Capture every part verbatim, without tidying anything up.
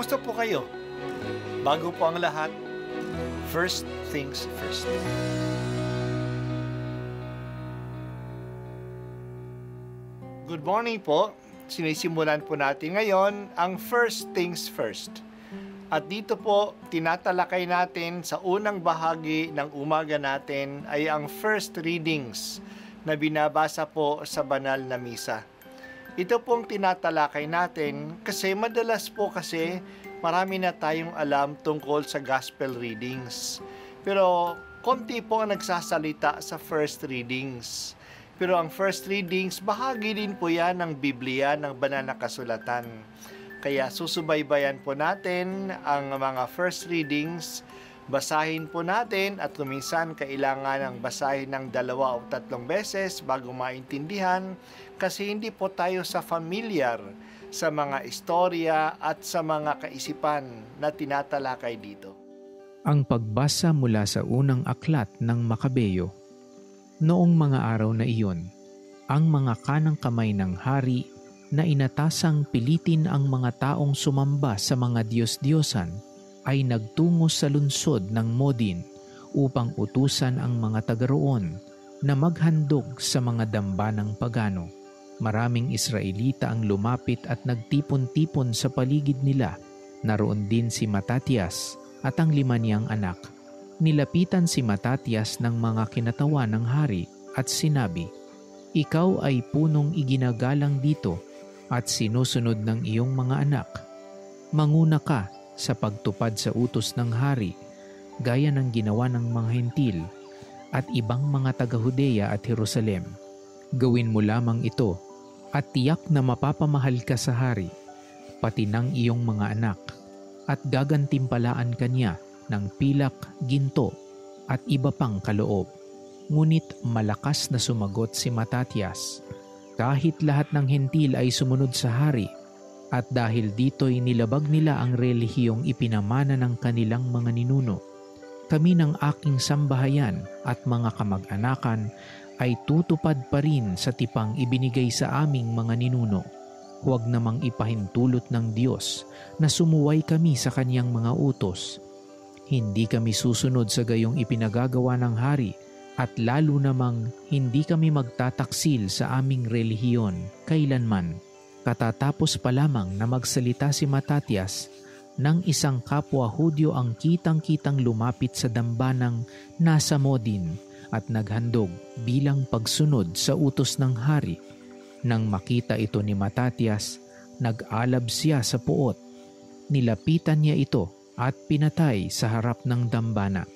Kumusta po kayo? Bago po ang lahat, first things first. Good morning po. Sinisimulan po natin ngayon ang first things first. At dito po, tinatalakay natin sa unang bahagi ng umaga natin ay ang first readings na binabasa po sa banal na misa. Ito pong tinatalakay natin kasi madalas po kasi marami na tayong alam tungkol sa gospel readings. Pero konti po ang nagsasalita sa first readings. Pero ang first readings, bahagi din po yan ng Biblia, ng banal na kasulatan. Kaya susubaybayan po natin ang mga first readings, basahin po natin at kuminsan kailangan ng basahin ng dalawa o tatlong beses bago maintindihan kasi hindi po tayo sa familiar sa mga istorya at sa mga kaisipan na tinatalakay dito. Ang pagbasa mula sa unang aklat ng Makabeyo. Noong mga araw na iyon, ang mga kanang kamay ng hari na inatasang pilitin ang mga taong sumamba sa mga Diyos-Diyosan ay nagtungo sa lungsod ng Modin upang utusan ang mga taga roon na maghandog sa mga dambanang pagano. Maraming Israelita ang lumapit at nagtipon-tipon sa paligid nila. Naroon din si Matatias at ang lima niyang anak. Nilapitan si Matatias ng mga kinatawan ng hari at sinabi, "Ikaw ay punong iginagalang dito at sinusunod ng iyong mga anak. Manguna ka sa pagtupad sa utos ng hari, gaya ng ginawa ng mga hentil at ibang mga taga-Hudeya at Jerusalem. Gawin mo lamang ito at tiyak na mapapamahal ka sa hari, pati ng iyong mga anak, at gagantimpalaan ka niya ng pilak, ginto, at iba pang kaloob." Ngunit malakas na sumagot si Matatias, "Kahit lahat ng hentil ay sumunod sa hari, at dahil dito'y nilabag nila ang relihiyong ipinamana ng kanilang mga ninuno, kami ng aking sambahayan at mga kamag-anakan ay tutupad pa rin sa tipang ibinigay sa aming mga ninuno. Huwag namang ipahintulot ng Diyos na sumuway kami sa kanyang mga utos. Hindi kami susunod sa gayong ipinagagawa ng hari at lalo namang hindi kami magtataksil sa aming relihiyon kailanman." Katatapos pa lamang na magsalita si Matatias, nang isang kapwa Hudyo ang kitang-kitang lumapit sa dambanang nasa Modin at naghandog bilang pagsunod sa utos ng hari. Nang makita ito ni Matatias, nag-alab siya sa puot. Nilapitan niya ito at pinatay sa harap ng dambana.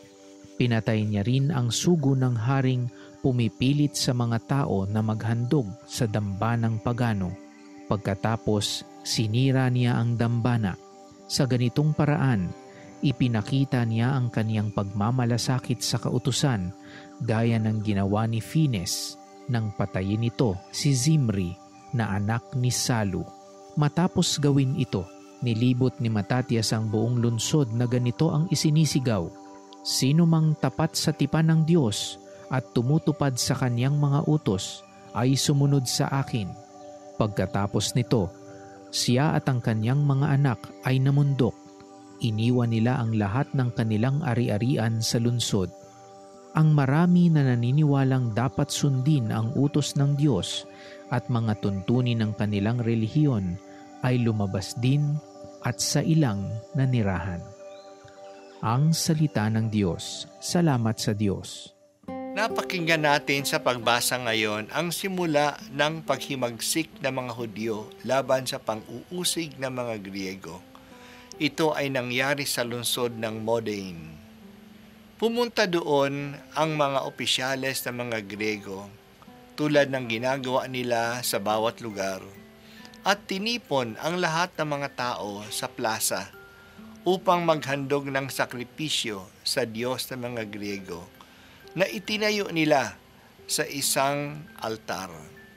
Pinatay niya rin ang sugo ng haring pumipilit sa mga tao na maghandog sa dambanang pagano. Pagkatapos, sinira niya ang dambana. Sa ganitong paraan, ipinakita niya ang kaniyang pagmamalasakit sa kautusan gaya ng ginawa ni Fines nang patayin ito si Zimri na anak ni Salu. Matapos gawin ito, nilibot ni Matatias ang buong lungsod na ganito ang isinisigaw, "Sino mang tapat sa tipan ng Diyos at tumutupad sa kanyang mga utos ay sumunod sa akin." Pagkatapos nito, siya at ang kanyang mga anak ay namundok. Iniwan nila ang lahat ng kanilang ari-arian sa lungsod. Ang marami na naniniwalang dapat sundin ang utos ng Diyos at mga tuntunin ng kanilang relihiyon ay lumabas din at sa ilang nanirahan. Ang salita ng Diyos. Salamat sa Diyos. Napakinggan natin sa pagbasa ngayon ang simula ng paghimagsik ng mga Hudyo laban sa pang-uusig ng mga Griego. Ito ay nangyari sa lungsod ng Modin. Pumunta doon ang mga opisyales ng mga Griego tulad ng ginagawa nila sa bawat lugar at tinipon ang lahat ng mga tao sa plaza upang maghandog ng sakripisyo sa Diyos ng mga Griego na itinayo nila sa isang altar.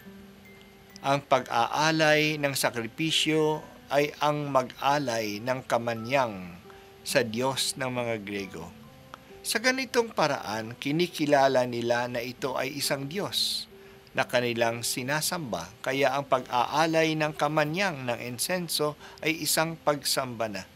Ang pag-aalay ng sakripisyo ay ang mag-alay ng kamanyang sa Diyos ng mga Griego. Sa ganitong paraan, kinikilala nila na ito ay isang Diyos na kanilang sinasamba, kaya ang pag-aalay ng kamanyang ng insenso ay isang pagsamba na.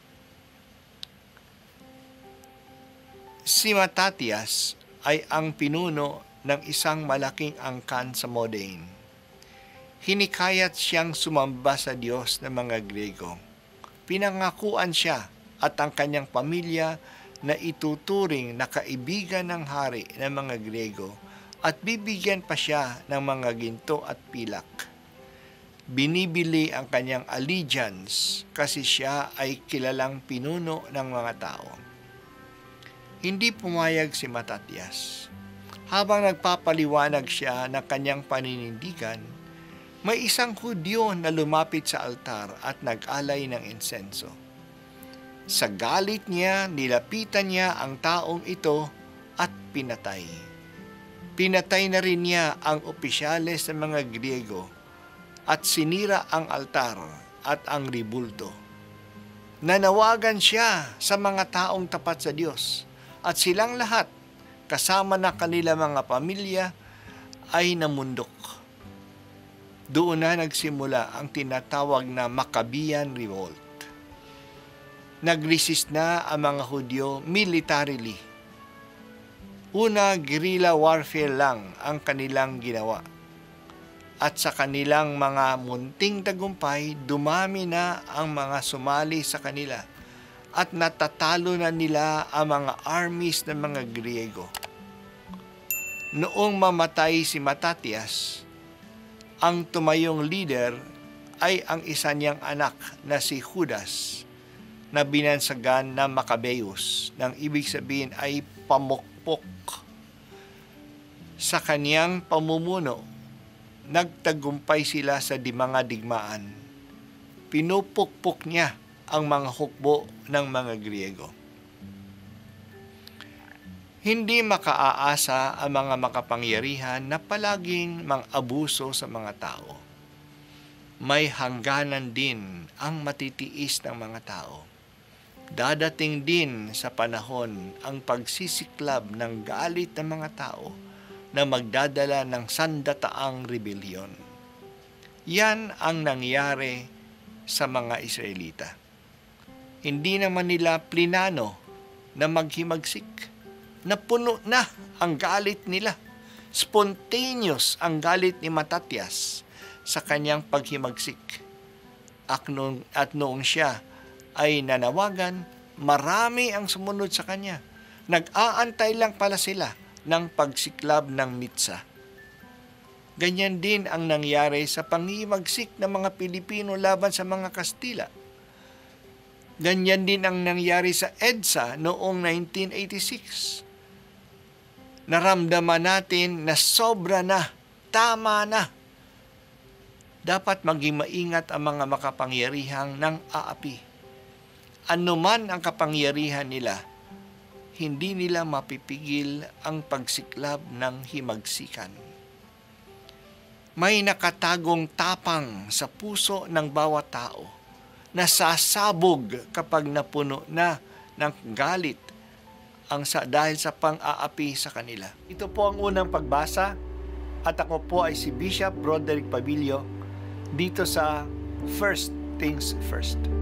Si Matatias ay ang pinuno ng isang malaking angkan sa Modane. Hinikayat siyang sumamba sa Diyos ng mga Grego. Pinangakuan siya at ang kanyang pamilya na ituturing na kaibigan ng hari ng mga Grego at bibigyan pa siya ng mga ginto at pilak. Binibili ang kanyang allegiance kasi siya ay kilalang pinuno ng mga tao. Hindi pumayag si Matatias. Habang nagpapaliwanag siya ng kanyang paninindigan, may isang Hudyo na lumapit sa altar at nag-alay ng insenso. Sa galit niya, nilapitan niya ang taong ito at pinatay. Pinatay na rin niya ang opisyales ng mga Griego at sinira ang altar at ang ribulto. Nanawagan siya sa mga taong tapat sa Diyos at silang lahat, kasama na kanila mga pamilya, ay namundok. Doon na nagsimula ang tinatawag na Maccabean Revolt. Nag-resist na ang mga Hudyo militarily. Una, guerrilla warfare lang ang kanilang ginawa. At sa kanilang mga munting tagumpay, dumami na ang mga sumali sa kanila at natatalo na nila ang mga armies ng mga Griego. Noong mamatay si Matatias, ang tumayong leader ay ang isa niyang anak na si Judas, na binansagan na Maccabeus, nang ibig sabihin ay pamukpok. Sa kaniyang pamumuno, nagtagumpay sila sa di mga digmaan. Pinupukpok niya ang mga hukbo ng mga Griego. Hindi makaaasa ang mga makapangyarihan na palaging mang-abuso sa mga tao. May hangganan din ang matitiis ng mga tao. Dadating din sa panahon ang pagsisiklab ng galit ng mga tao na magdadala ng sandataang rebellion. Yan ang nangyari sa mga Israelita. Hindi naman nila plinano na maghimagsik. Napuno na ang galit nila. Spontaneous ang galit ni Matatias sa kanyang paghimagsik. At noong, at noong siya ay nanawagan, marami ang sumunod sa kanya. Nag-aantay lang pala sila ng pagsiklab ng Nitsa. Ganyan din ang nangyari sa panghimagsik ng mga Pilipino laban sa mga Kastila. Ganyan din ang nangyari sa EDSA noong nineteen eighty-six. Naramdaman natin na sobra na, tama na. Dapat maging maingat ang mga makapangyarihang ng aapi. Ano man ang kapangyarihan nila, hindi nila mapipigil ang pagsiklab ng himagsikan. May nakatagong tapang sa puso ng bawat tao na sasabog kapag napuno na ng galit ang sa, dahil sa pang-aapi sa kanila. Ito po ang unang pagbasa at ako po ay si Bishop Broderick Pabilio dito sa First Things First.